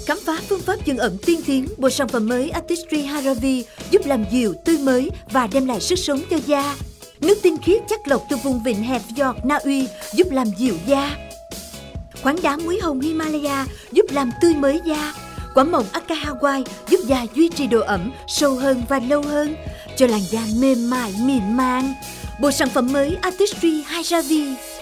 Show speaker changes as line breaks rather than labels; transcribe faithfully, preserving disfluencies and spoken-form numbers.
Khám phá phương pháp dưỡng ẩm tiên tiến, bộ sản phẩm mới Artistry Haravi giúp làm dịu, tươi mới và đem lại sức sống cho da. Nước tinh khiết chắc lọc từ vùng vịnh hẹp giọt Na Uy giúp làm dịu da. Khoáng đá muối hồng Himalaya giúp làm tươi mới da. Quả mọng Acai Hawaii giúp da duy trì độ ẩm sâu hơn và lâu hơn, cho làn da mềm mại mịn màng. Bộ sản phẩm mới Artistry Haravi.